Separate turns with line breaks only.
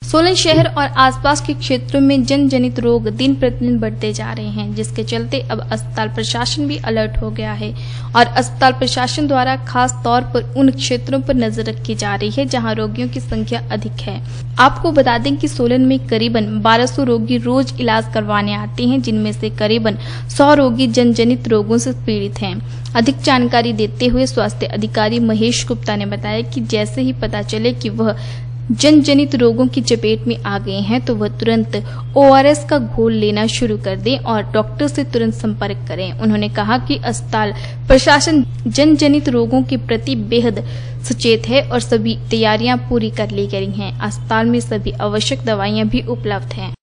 सोलन शहर और आसपास के क्षेत्रों में जन-जनित रोग दिन प्रतिदिन बढ़ते जा रहे हैं, जिसके चलते अब अस्पताल प्रशासन भी अलर्ट हो गया है और अस्पताल प्रशासन द्वारा खास तौर पर उन क्षेत्रों पर नजर रखी जा रही है जहां रोगियों की संख्या अधिक है। आपको बता दें कि सोलन में करीबन 1200 रोगी रोज इलाज करवाने आते हैं, जिनमें से करीबन 100 रोगी जन-जनित रोगों से पीड़ित हैं। अधिक जानकारी देते हुए स्वास्थ्य अधिकारी महेश गुप्ता ने बताया कि जैसे ही पता चले कि वह जन-जनित रोगों की चपेट में आ गए हैं तो वह तुरंत ORS का घोल लेना शुरू कर दें और डॉक्टर से तुरंत संपर्क करें। उन्होंने कहा कि अस्पताल प्रशासन जन-जनित रोगों के प्रति बेहद सचेत है और सभी तैयारियां पूरी कर ली गई हैं। अस्पताल में सभी आवश्यक दवाइयां भी उपलब्ध हैं।